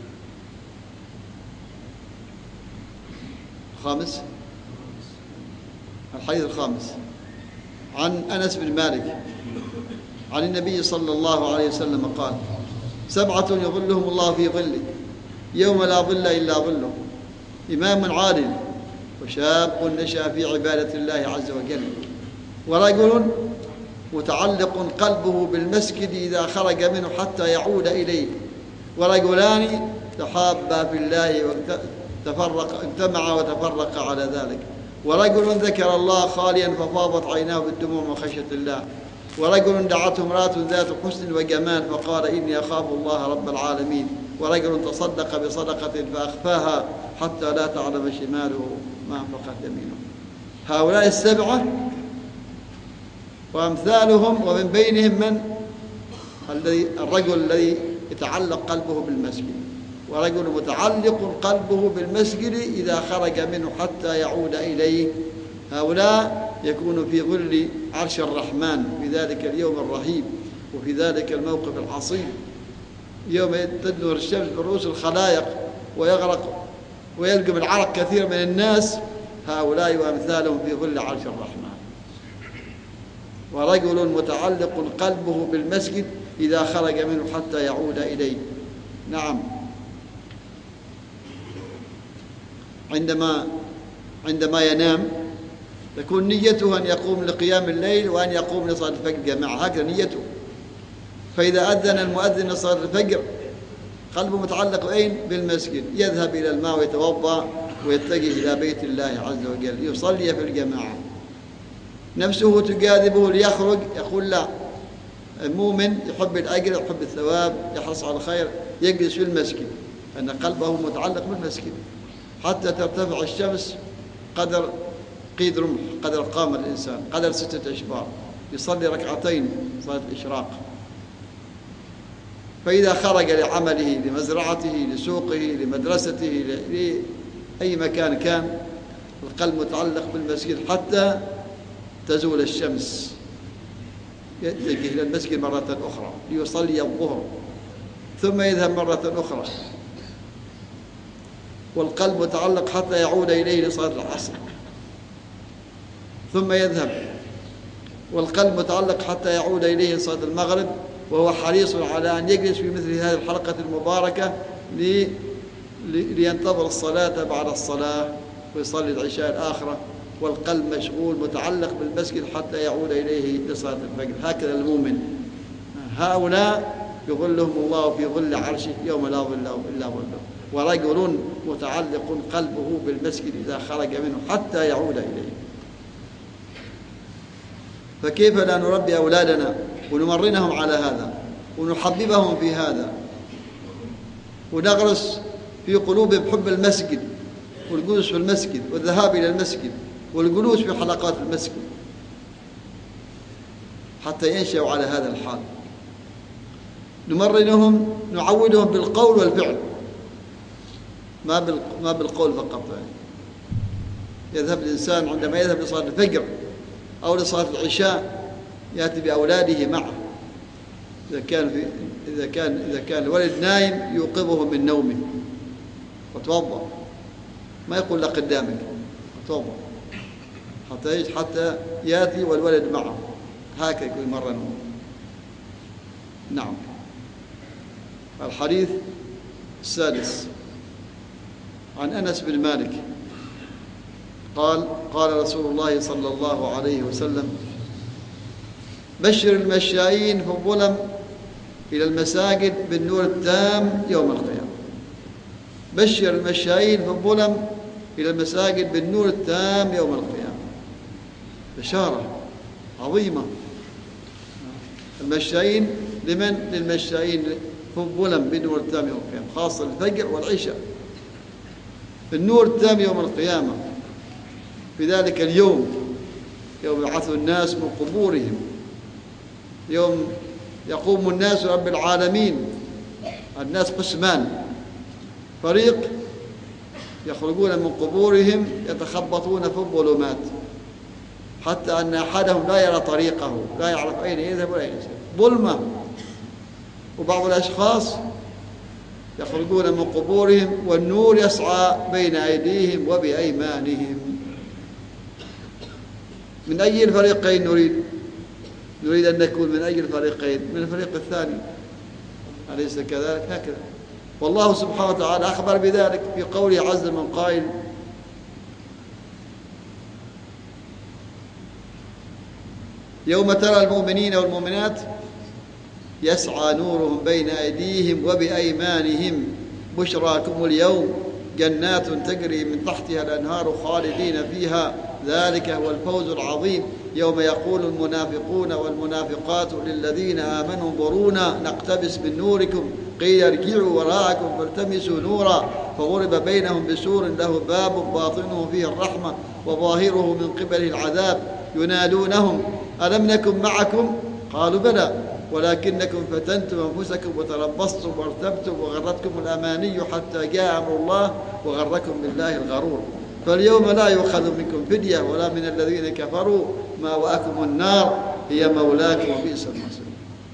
A: الخامس الحديث الخامس عن أنس بن مالك عن النبي صلى الله عليه وسلم قال: سبعة يظلهم الله في ظله يوم لا ظل إلا ظله، إمام عادل، وشاب نشأ في عبادة الله عز وجل، ورجل متعلق قلبه بالمسجد إذا خرج منه حتى يعود إليه، ورجلان تحابا في الله وتفرق اجتمعا وتفرقا على ذلك، ورجل ذكر الله خاليا ففاضت عيناه بالدموع من خشية الله، ورجل دعته امرأة ذات حسن وجمال فقال إني أخاف الله رب العالمين، ورجل تصدق بصدقة فأخفاها حتى لا تعلم شماله ما أنفقت يمينه. هؤلاء السبعة وأمثالهم، ومن بينهم من الذي الرجل الذي يتعلق قلبه بالمسجد، ورجل متعلق قلبه بالمسجد إذا خرج منه حتى يعود إليه. هؤلاء يكون في ظل عرش الرحمن في ذلك اليوم الرهيب وفي ذلك الموقف العصيب، يوم تدنو الشمس برؤوس الخلائق ويغرق ويلقم العرق كثير من الناس. هؤلاء وأمثالهم في ظل عرش الرحمن. ورجل متعلق قلبه بالمسجد إذا خرج منه حتى يعود إليه. نعم. عندما عندما ينام تكون نيته أن يقوم لقيام الليل وأن يقوم لصلاة الفجر جماعة، هكذا نيته. فإذا أذن المؤذن لصلاة الفجر قلبه متعلق أين؟ بالمسجد، يذهب إلى الماء ويتوضأ ويتجه إلى بيت الله عز وجل يصلي في الجماعة. نفسه تجاذبه ليخرج، يقول لا، المؤمن يحب الأجر يحب الثواب يحرص على الخير، يجلس في المسجد أن قلبه متعلق بالمسجد حتى ترتفع الشمس قدر قيد رمح، قدر قامة الإنسان، قدر ستة أشبار، يصلي ركعتين صلاة الإشراق. فإذا خرج لعمله لمزرعته لسوقه لمدرسته لأي مكان كان، القلب متعلق بالمسجد حتى تزول الشمس، يتجه إلى المسجد مرة أخرى ليصلي الظهر، ثم يذهب مرة أخرى، والقلب متعلق حتى يعود إليه لصلاة العصر، ثم يذهب، والقلب متعلق حتى يعود إليه لصلاة المغرب، وهو حريص على أن يجلس في مثل هذه الحلقة المباركة لي لينتظر الصلاة بعد الصلاة ويصلي العشاء الآخرة، والقلب مشغول متعلق بالمسجد حتى يعود إليه لصلاة الفجر. هكذا المؤمن. هؤلاء يظلهم الله في ظل عرشه يوم لا ظل إلا ظله. ورجل متعلق قلبه بالمسجد إذا خرج منه حتى يعود إليه. فكيف لا نربي أولادنا ونمرنهم على هذا ونحببهم في هذا ونغرس في قلوبهم حب المسجد والجلوس في المسجد والذهاب إلى المسجد والجلوس في حلقات المسجد حتى ينشأوا على هذا الحال. نمرنهم نعودهم بالقول والفعل، ما ما بالقول فقط. يعني يذهب الإنسان عندما يذهب لصلاة الفجر أو لصلاة العشاء يأتي بأولاده معه، إذا كان في إذا كان إذا كان الولد نايم يوقظه من نومه وتوضأ، ما يقول لا قدامك توضأ حتى حتى يأتي والولد معه، هكذا يكون مرة. نعم. الحديث السادس عن أنس بن مالك قال قال رسول الله صلى الله عليه وسلم: بشر المشائين في الظلم إلى المساجد بالنور التام يوم القيامة. بشر المشائين في الظلم إلى المساجد بالنور التام يوم القيامة. بشارة عظيمة. المشائين لمن؟ للمشائين في الظلم بالنور التام يوم القيامة، خاصة الفجر والعشاء. النور التام يوم القيامة في ذلك اليوم، يوم يبعث الناس من قبورهم، يوم يقوم الناس رب العالمين. الناس قسمان: فريق يخرجون من قبورهم يتخبطون في الظلمات حتى أن أحدهم لا يرى طريقه، لا يعرف أين يذهب ولا أين يذهب، ظلمة. وبعض الأشخاص يخرجون من قبورهم والنور يسعى بين أيديهم وبأيمانهم. من أي الفريقين نريد؟ نريد أن نكون من أي الفريقين؟ من الفريق الثاني، أليس كذلك؟ هكذا. والله سبحانه وتعالى أخبر بذلك في قوله عز من قائل: يوم ترى المؤمنين والمؤمنات يسعى نورهم بين أيديهم وبأيمانهم بشراكم اليوم جنات تجري من تحتها الأنهار خالدين فيها ذلك هو الفوز العظيم. يوم يقول المنافقون والمنافقات للذين آمنوا انظرونا نقتبس من نوركم قيل ارجعوا وراءكم فالتمسوا نورا فضرب بينهم بسور له باب باطنه فيه الرحمة وظاهره من قبله العذاب ينادونهم ألم نكن معكم قالوا بلى ولكنكم فتنتم أنفسكم وتربصتم وارتبتم وغرتكم الأماني حتى جاء أمر الله وغركم بالله الغرور فاليوم لا يؤخذ منكم فدية ولا من الذين كفروا مأواكم النار هي مولاكم وبئس المصير.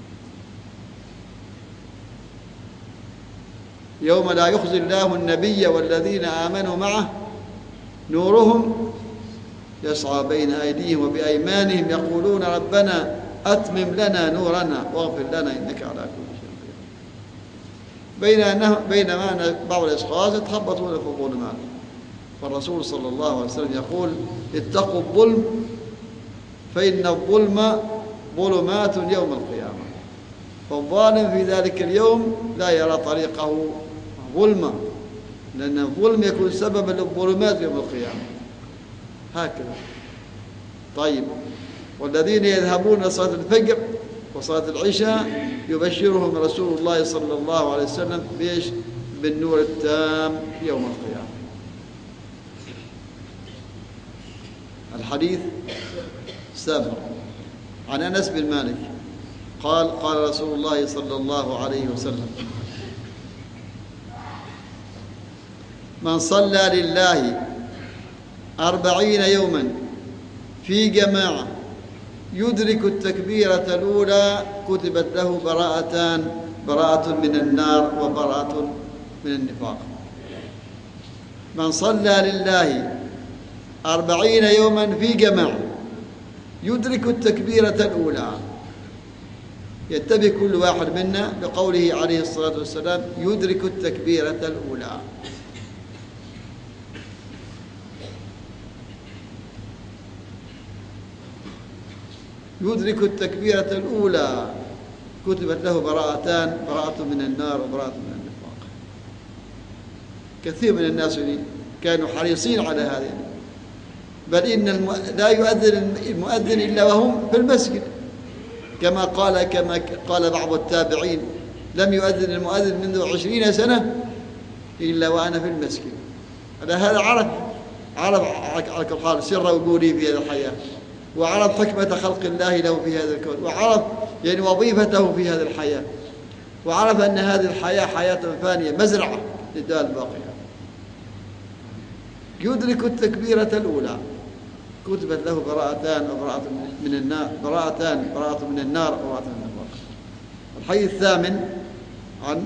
A: يوم لا يخزي الله النبي والذين آمنوا معه نورهم يسعى بين أيديهم وبأيمانهم يقولون ربنا أتمم لنا نورنا واغفر لنا إنك على كل شيء قدير. بينما بعض الأشخاص يتخبطون في الظلمات، فالرسول صلى الله عليه وسلم يقول اتقوا الظلم فإن الظلم ظلمات يوم القيامة. فالظالم في ذلك اليوم لا يرى طريقه ظلمة، لأن الظلم يكون سببا للظلمات يوم القيامة. هكذا. طيب، والذين يذهبون لصلاة الفجر وصلاة العشاء يبشرهم رسول الله صلى الله عليه وسلم بإيش؟ بالنور التام يوم القيامة. الحديث السابع عن أنس بن مالك قال قال رسول الله صلى الله عليه وسلم من صلى لله أربعين يوما في جماعة يدرك التكبيرة الأولى كتبت له براءتان، براءة من النار وبراءة من النفاق. من صلى لله أربعين يوما في جماعة يدرك التكبيرة الأولى، يتبع كل واحد منا بقوله عليه الصلاة والسلام يدرك التكبيرة الأولى. يدرك التكبيرة الأولى كتبت له براءتان، براءة من النار وبراءة من النفاق. كثير من الناس كانوا حريصين على هذا، بل إن الم... لا يؤذن المؤذن إلا وهم في المسجد، كما قال كما قال بعض التابعين: لم يؤذن المؤذن منذ عشرين سنة إلا وأنا في المسجد. على هذا عرف عرف على كل حال سر وجودي في هذه الحياة، وعرف حكمة خلق الله له في هذا الكون، وعرف يعني وظيفته في هذه الحياة، وعرف أن هذه الحياة حياة فانية مزرعة للدار الباقية. يدرك التكبيرة الأولى كتبت له براءتان وبراءة من النار، براءتان براءة من النار وبراءة من النار. الحديث الثامن عن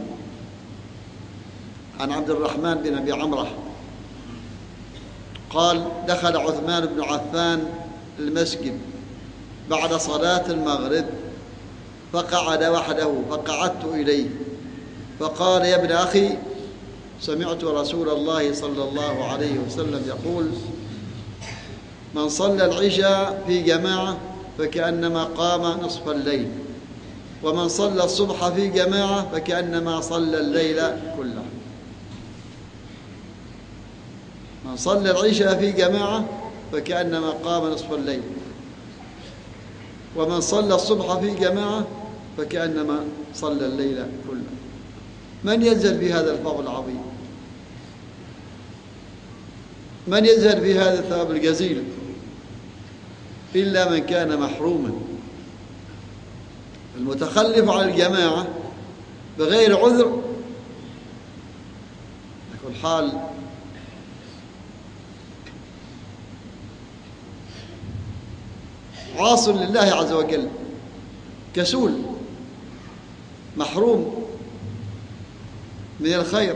A: عن عبد الرحمن بن أبي عمرة قال: دخل عثمان بن عفان المسجد بعد صلاة المغرب فقعد وحده، فقعدت إليه فقال: يا ابن أخي، سمعت رسول الله صلى الله عليه وسلم يقول: من صلى العشاء في جماعة فكأنما قام نصف الليل، ومن صلى الصبح في جماعة فكأنما صلى الليل كله. من صلى العشاء في جماعة فكأنما قام نصف الليل، ومن صلى الصبح في جماعة فكأنما صلى الليل كله. من يزهد في هذا الفضل العظيم؟ من يزهد في هذا الثواب الجزيل إلا من كان محروما. المتخلف عن الجماعة بغير عذر يكون حال عاص لله عز وجل، كسول، محروم من الخير،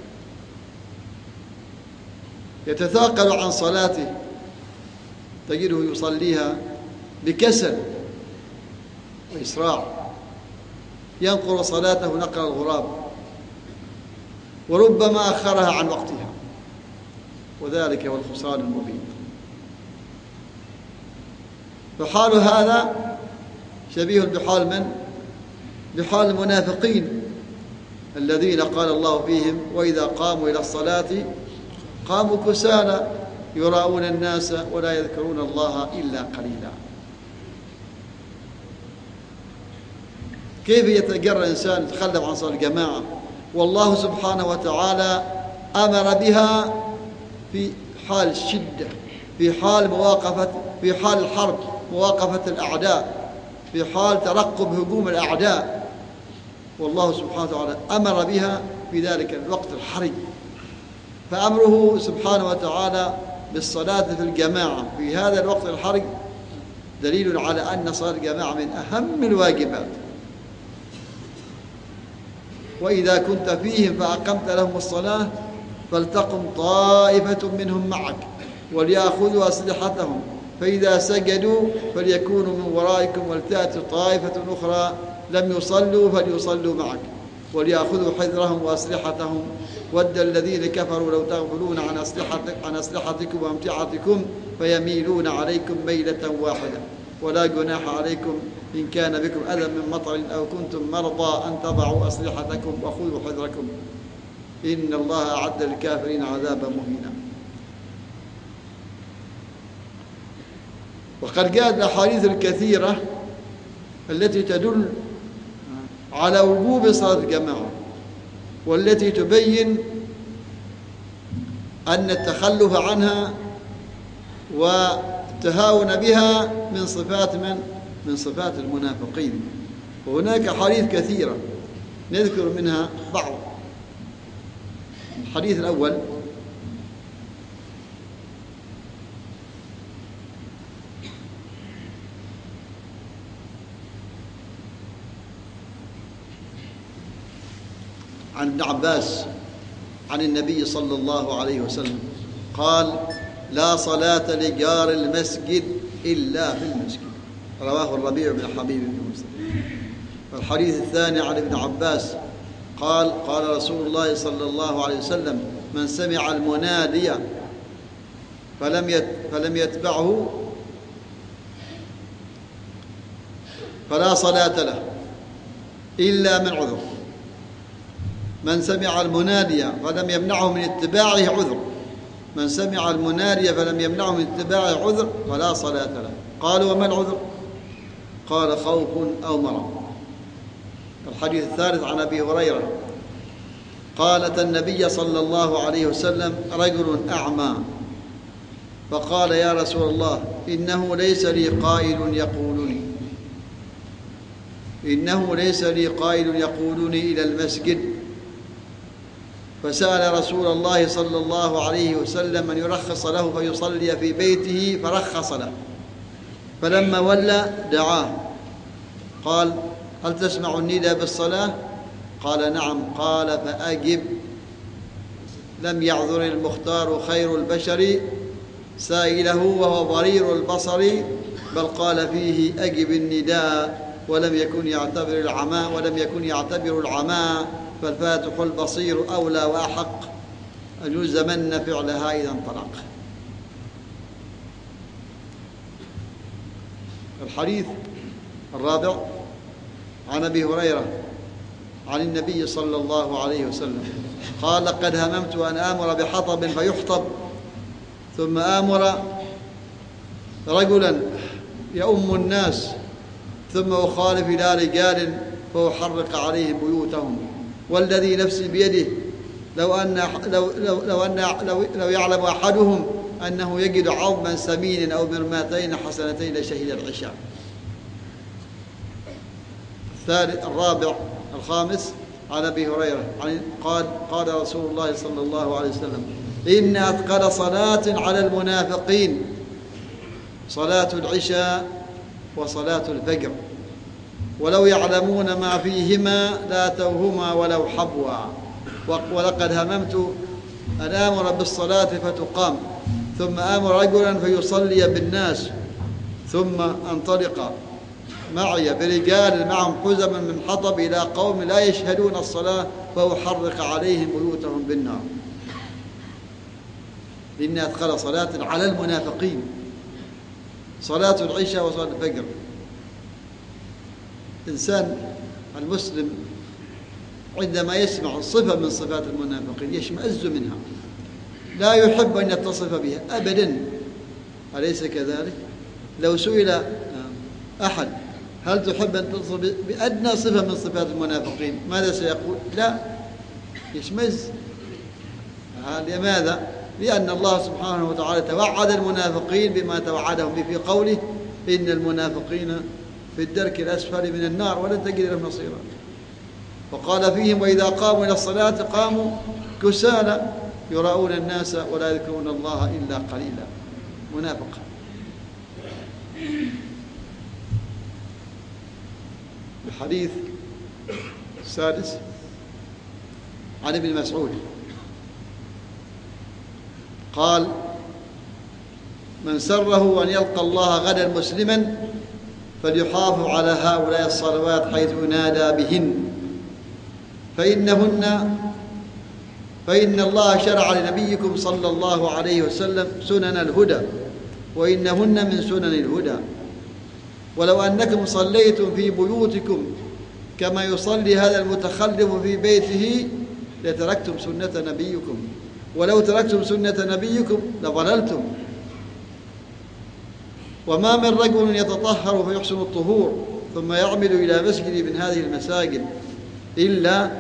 A: يتثاقل عن صلاته، تجده يصليها بكسل وإسراع، ينقر صلاته نقر الغراب، وربما أخرها عن وقتها، وذلك هو الخسران المبين. فحال هذا شبيه بحال من؟ بحال المنافقين الذين قال الله فيهم: وإذا قاموا إلى الصلاة قاموا كسالى يراءون الناس ولا يذكرون الله إلا قليلا. كيف يتجرأ الإنسان يتخلف عن صلاة الجماعة والله سبحانه وتعالى أمر بها في حال الشدة، في حال مواقفة، في حال الحرب، مواقفة الأعداء، في حال ترقب هجوم الأعداء، والله سبحانه وتعالى أمر بها في ذلك الوقت الحرج. فأمره سبحانه وتعالى بالصلاة في الجماعة في هذا الوقت الحرج دليل على أن صلاة الجماعة من أهم الواجبات. وإذا كنت فيهم فأقمت لهم الصلاة فلتقم طائفة منهم معك وليأخذوا أسلحتهم، فإذا سجدوا فليكونوا من ورائكم ولتأتي طائفة أخرى لم يصلوا فليصلوا معك وليأخذوا حذرهم وأسلحتهم. ود الذين كفروا لو تغفلون عن أسلحتك عن أسلحتكم وأمتعتكم فيميلون عليكم ميلة واحدة، ولا جناح عليكم إن كان بكم أذى من مطر أو كنتم مرضى أن تضعوا أسلحتكم وخذوا حذركم إن الله أعد للكافرين عذابا مهينا. وقد جاءت الأحاديث الكثيرة التي تدل على وجوب صلاة الجماعة، والتي تبين أن التخلف عنها والتهاون بها من صفات من من صفات المنافقين. وهناك أحاديث كثيرة نذكر منها بعض. الحديث الأول عن ابن عباس عن النبي صلى الله عليه وسلم قال: لا صلاة لجار المسجد إلا في المسجد، رواه الربيع بن حبيب بن مسلم. والحديث الثاني عن ابن عباس قال: قال رسول الله صلى الله عليه وسلم: من سمع المنادي فلم فلم يتبعه فلا صلاة له إلا من عذر. من سمع المنادي فلم يمنعه من اتباعه عذر من سمع المنادي فلم يمنعه من اتباعه عذر فلا صلاة له. قالوا وما العذر؟ قال خوف أو مرض. الحديث الثالث عن أبي هريرة قال: أتى النبي صلى الله عليه وسلم رجل أعمى فقال: يا رسول الله، إنه ليس لي قائل يقولني إنه ليس لي قائل يقولني إلى المسجد. فسأل رسول الله صلى الله عليه وسلم أن يرخص له فيصلي في بيته، فرخص له. فلما ولى دعاه قال: هل تسمع النداء بالصلاة؟ قال: نعم. قال: فأجب. لم يعذر المختار خير البشر سائله وهو ضرير البصر، بل قال فيه: أجب النداء. ولم يكن يعتبر العماء ولم يكن يعتبر العماء فالفاتح البصير أولى وأحق أن يلزمن فعلها إذا انطلق. الحديث الرابع عن أبي هريرة عن النبي صلى الله عليه وسلم قال: لقد هممت أن آمر بحطب فيحطب، ثم آمر رجلا يؤم الناس، ثم أخالف إلى رجال فأحرق عليهم بيوتهم، والذي نفسي بيده لو أن لو لو لو أن لو, لو يعلم أحدهم أنه يجد عظما سمين أو مرماتين حسنتين لشهد العشاء. الثالث الرابع الخامس عن أبي هريرة قال: قال رسول الله صلى الله عليه وسلم: إن أثقل صلاة على المنافقين صلاة العشاء وصلاة الفجر، ولو يعلمون ما فيهما لاتوهما ولو حبوا. ولقد هممت أن آمر بالصلاة فتقام، ثم آمر رجلا فيصلي بالناس، ثم أنطلق معي برجال معهم حزما من حطب إلى قوم لا يشهدون الصلاة فأحرق عليهم بيوتهم بالنار. إن أثقل صلاة على المنافقين صلاة العشاء وصلاة الفجر. إنسان المسلم عندما يسمع صفة من صفات المنافقين يشمئز منها، لا يحب أن يتصف بها أبدا، أليس كذلك؟ لو سئل أحد: هل تحب أن تتصف بأدنى صفة من صفات المنافقين؟ ماذا سيقول؟ لا، يشمئز. لماذا؟ لأن الله سبحانه وتعالى توعد المنافقين بما توعدهم به في قوله: إن المنافقين في الدرك الأسفل من النار ولن تجد لهم نصيرا. وقال فيهم: وإذا قاموا إلى الصلاة قاموا كسالى يراؤون الناس ولا يذكرون الله إلا قليلا. منافق. الحديث السادس عن ابن مسعود قال: من سره أن يلقى الله غدا مسلما فليحافظ على هؤلاء الصلوات حيث ينادى بهن، فإنهن فإن الله شرع لنبيكم صلى الله عليه وسلم سنن الهدى، وإنهن من سنن الهدى. ولو أنكم صليتم في بيوتكم كما يصلي هذا المتخلف في بيته لتركتم سنة نبيكم، ولو تركتم سنة نبيكم لضللتم. وما من رجل يتطهر فيحسن الطهور ثم يعمل إلى مسجد من هذه المساجد إلا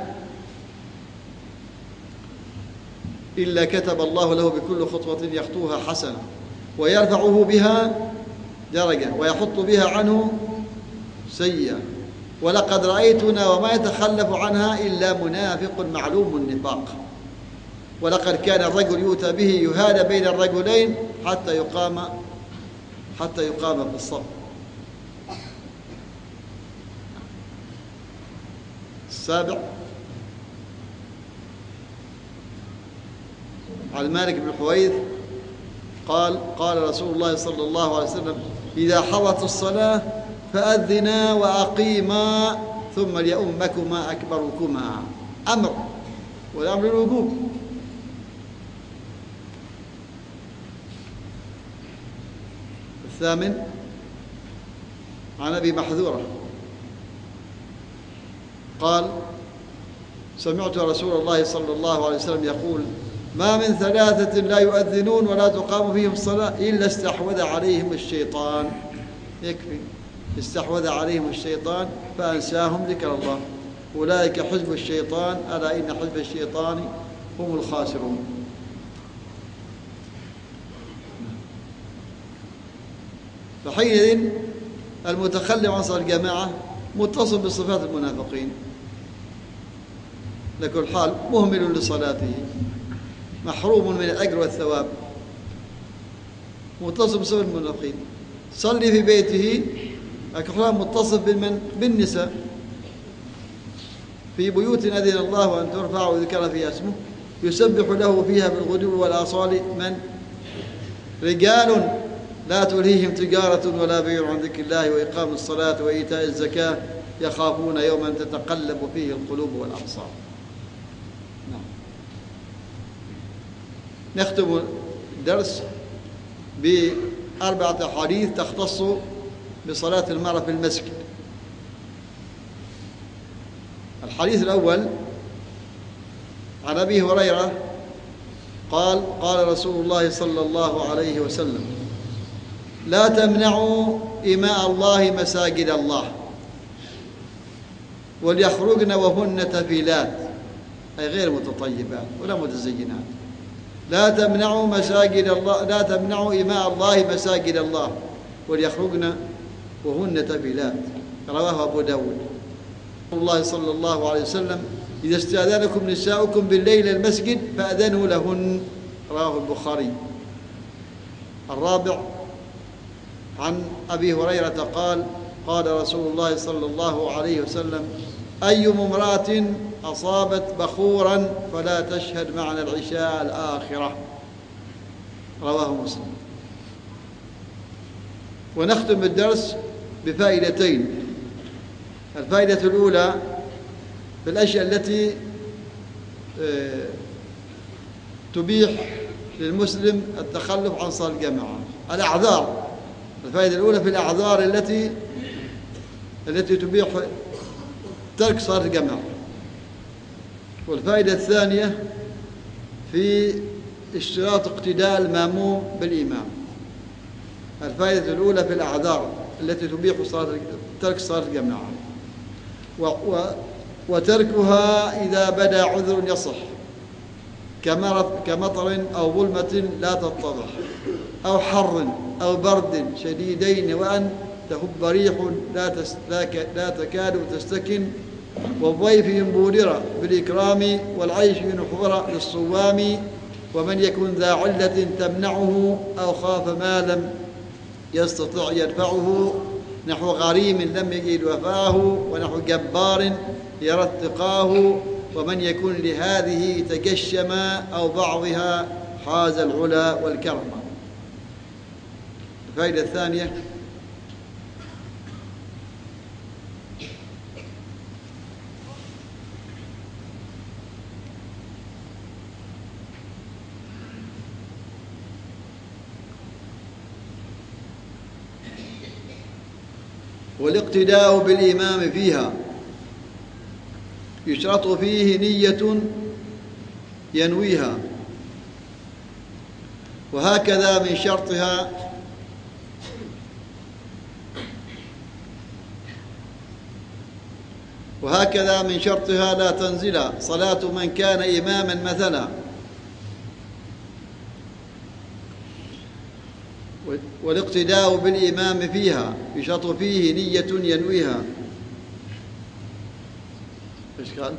A: إلا كتب الله له بكل خطوة يخطوها حسنة، ويرفعه بها درجة، ويحط بها عنه سيئة. ولقد رأيتنا وما يتخلف عنها إلا منافق معلوم النفاق. ولقد كان الرجل يؤتى به يهادى بين الرجلين حتى يقام حتى يقام في الصف. السابع عن مالك بن الحويرث قال: قال رسول الله صلى الله عليه وسلم: إذا حضرت الصلاة فأذنا وأقيما ثم ليؤمكما أكبركما. أمر، والأمر الوجوب. الثامن عن أبي محذورة قال: سمعت رسول الله صلى الله عليه وسلم يقول: ما من ثلاثة لا يؤذنون ولا تقام فيهم الصلاة إلا استحوذ عليهم الشيطان. يكفي، استحوذ عليهم الشيطان فأنساهم ذكر الله. أولئك حزب الشيطان، ألا إن حزب الشيطان هم الخاسرون. فحينئذ المتخلف عن صلاة الجماعة متصف بصفات المنافقين، لكل حال مهمل لصلاته، محروم من الأجر والثواب، متصف بصفات المنافقين. صلي في بيته، لكن متصف بالنساء. في بيوت أذن الله أن ترفع وذكر فيها اسمه يسبح له فيها بالغدو والآصال من رجال لا تلهيهم تجارة ولا بيع عن ذكر الله وإقام الصلاة وإيتاء الزكاة يخافون يوما تتقلب فيه القلوب والأبصار. نعم. نختم الدرس بأربعة أحاديث تختص بصلاة المرأة في المسجد. الحديث الأول عن أبي هريرة قال: قال رسول الله صلى الله عليه وسلم: لا تمنعوا إماء الله مساجد الله وليخرجن وهن تفيلات، أي غير متطيبات ولا متزينات. لا تمنعوا مساجد الله، لا تمنعوا إماء الله مساجد الله وليخرجن وهن تفيلات. رواه أبو داود. الله صلى الله عليه وسلم: إذا استأذنكم نساؤكم بالليل المسجد فأذنوا لهن. رواه البخاري. الرابع عن أبي هريرة قال: قال رسول الله صلى الله عليه وسلم: أي امرأة أصابت بخورا فلا تشهد معنا العشاء الآخرة. رواه مسلم. ونختم الدرس بفائدتين. الفائدة الأولى في الأشياء التي تبيح للمسلم التخلف عن صلاة الجماعة. الأعذار. الفائدة الأولى في الأعذار التي التي تبيح ترك صلاة الجماعة. والفائدة الثانية في اشتراط اقتداء المأموم بالإمام. الفائدة الأولى في الأعذار التي تبيح صلاة ترك صلاة الجماعة، وتركها إذا بدا عذر يصح كمطر أو ظلمة لا تتضح أو حر أو برد شديدين وأن تهب ريح لا, لا تكاد تستكن، والضيف ينبودر بالإكرام والعيش ينحضر للصوام، ومن يكن ذا علة تمنعه أو خاف ما لم يستطع يدفعه، نحو غريم لم يجد وفاه ونحو جبار يرى اتقاه، ومن يكن لهذه تجشم أو بعضها حاز العلا والكرم. الفائدة الثانية والاقتداء بالإمام فيها، يشرط فيه نية ينويها، وهكذا من شرطها وهكذا من شرطها لا تنزل صلاة من كان إماما مثلا، والاقتداء بالإمام فيها يشرط فيه نية ينويها. إيش قال؟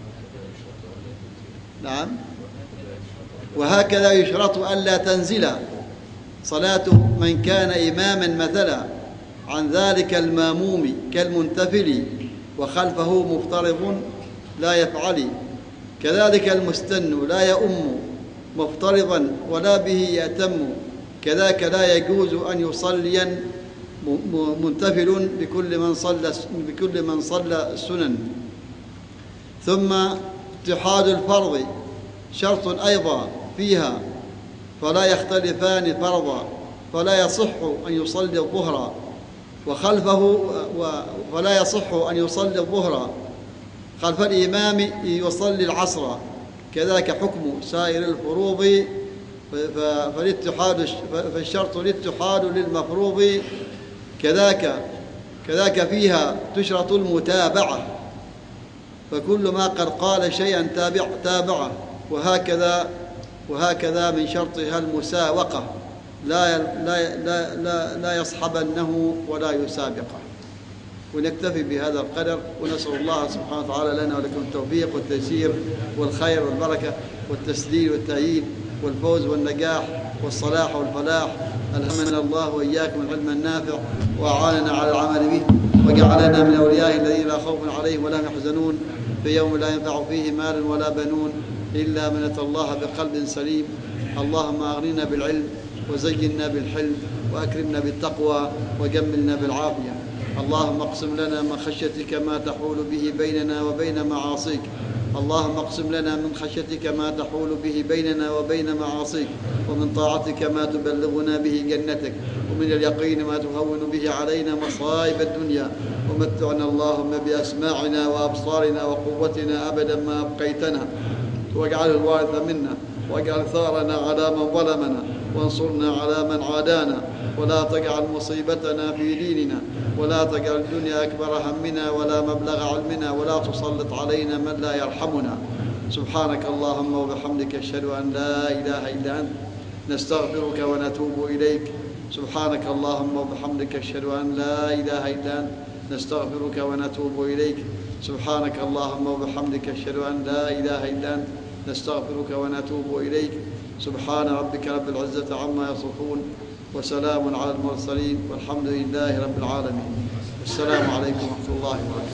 A: نعم. وهكذا يشرط ألا تنزل صلاة من كان إماما مثلا عن ذلك الماموم كالمنتفل وخلفه مفترض لا يفعل، كذلك المستن لا يؤم مفترضا ولا به يأتم، كذاك لا يجوز أن يصلي منتفل بكل من صلى بكل من صلى السنن. ثم اتحاد الفرض شرط أيضا فيها، فلا يختلفان فرضا، فلا يصح أن يصلي الظهر وخلفه ولا يصح أن يصلي الظهر قال فالإمام يصلي العصر كذاك حكم سائر الفروض فالاتحاد فالشرط الاتحاد للمفروض كذاك كذاك فيها تشرط المتابعة فكل ما قد قال شيئا تابع تابعه وهكذا وهكذا من شرطها المساوقة لا لا لا لا, لا يصحبنه ولا يسابقه. ونكتفي بهذا القدر ونسأل الله سبحانه وتعالى لنا ولكم التوفيق والتيسير والخير والبركة والتسديد والتأييد والفوز والنجاح والصلاح والفلاح. ألهمنا الله وإياكم العلم النافع وأعاننا على العمل به وجعلنا من أوليائه الذين لا خوف عليهم ولا هم يحزنون في يوم لا ينفع فيه مال ولا بنون إلا من أتى الله بقلب سليم. اللهم أغننا بالعلم وزينا بالحلم وأكرمنا بالتقوى وجملنا بالعافية. اللهم اقسم لنا من خشيتك ما تحول به بيننا وبين معاصيك. اللهم اقسم لنا من خشيتك ما تحول به بيننا وبين معاصيك ومن طاعتك ما تبلغنا به جنتك ومن اليقين ما تهون به علينا مصائب الدنيا ومتعنا اللهم بأسماعنا وأبصارنا وقوتنا أبدا ما أبقيتنا واجعله الوارث منا واجعل ثارنا على من ظلمنا وانصرنا على من عادانا ولا تجعل مصيبتنا في ديننا ولا تجعل الدنيا أكبر همنا ولا مبلغ علمنا ولا تسلط علينا من لا يرحمنا. سبحانك اللهم وبحمدك أشهد أن لا إله إلا أنت نستغفرك ونتوب إليك. سبحانك اللهم وبحمدك أشهد أن لا إله إلا أنت نستغفرك ونتوب إليك. سبحانك اللهم وبحمدك أشهد أن لا إله إلا أنت نستغفرك ونتوب إليك. سبحان ربك رب العزة عما يصفون وسلام على المرسلين والحمد لله رب العالمين. السلام عليكم ورحمة الله وبركاته.